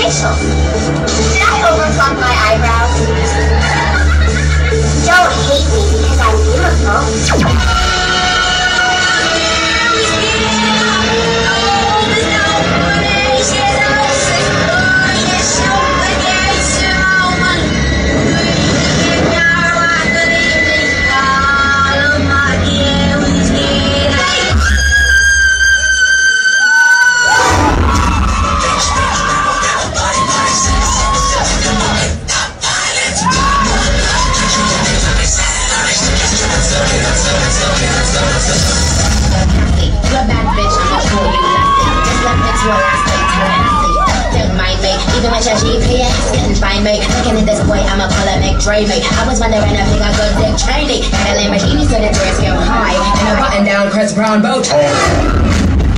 facial. Did I overplug my eyebrows? Don't hate me because I'm beautiful. Even with your GPS couldn't find me. Looking at this boy, I'ma pull it, make Dre me. I was wondering if he got good dick training. Got a Lamborghini so the dress go high, and a button down Chris Brown bow tie.